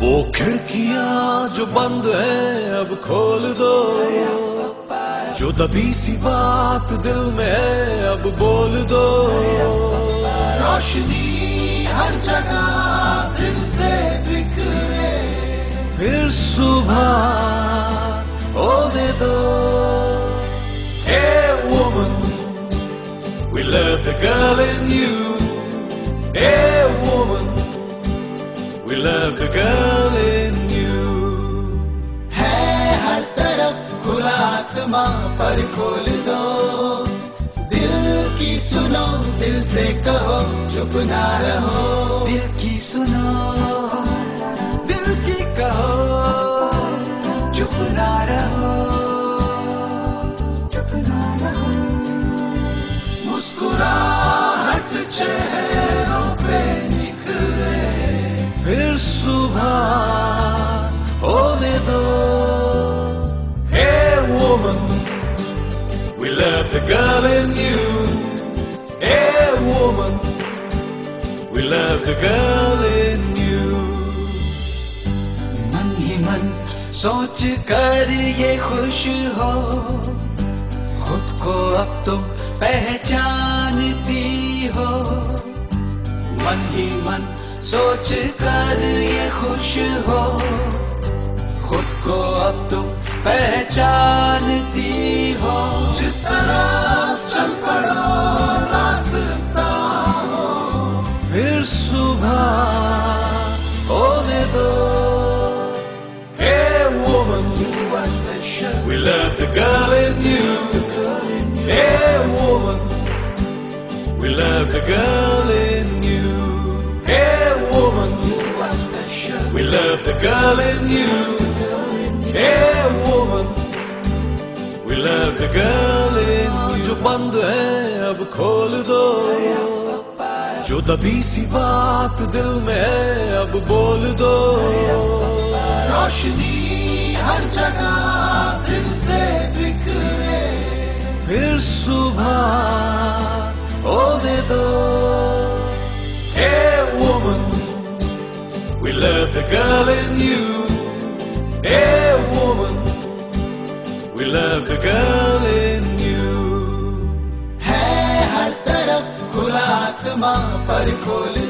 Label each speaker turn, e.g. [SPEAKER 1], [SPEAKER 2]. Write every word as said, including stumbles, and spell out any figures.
[SPEAKER 1] वो खिड़कियां जो बंद है अब खोल दो, जो दबी सी बात दिल में है अब बोल दो।
[SPEAKER 2] रोशनी हर जगह फिर से बिखरे,
[SPEAKER 1] फिर सुबह होने दो। Hey woman, we love the girl in you. Hey woman, we love the girl in you.
[SPEAKER 2] है हर तरफ खुला आसमां पर खोल दो, दिल की सुनो दिल से कहो चुप ना रहो।
[SPEAKER 3] दिल की सुनो दिल की कहो चुप ना रहो, चुप ना रहो।
[SPEAKER 2] मुस्कुराहट चेहरों पे निखरे,
[SPEAKER 1] फिर सुबह होने दो। Hey woman, we love the girl in you. Hey woman, we love the girl in you.
[SPEAKER 3] मन ही मन सोच कर ये खुश हो, खुद को अब तुम पहचानती हो। मन ही मन सोच कर ये खुश हो, खुद को अब तुम पहचानती हो।
[SPEAKER 2] जिस तरफ चल पड़ो रास्ता हो,
[SPEAKER 1] फिर सुबह होने दो। Hey woman,
[SPEAKER 2] you are special,
[SPEAKER 1] we love the girl in you. Hey woman, we love the girl in you. Hey woman,
[SPEAKER 2] you are special,
[SPEAKER 1] we love the girl in you. Hey woman, we love the girl in you. जो बंद है अब खोल दो, जो दबी सी बात दिल में है अब बोल दो।
[SPEAKER 2] रोशनी हर जगह फिर से बिखरे,
[SPEAKER 1] फिर सुबह होने दो। Hey woman, we love the girl in you. Hey woman, we love the girl in you.
[SPEAKER 2] है हर तरफ खुला आसमां पर खोल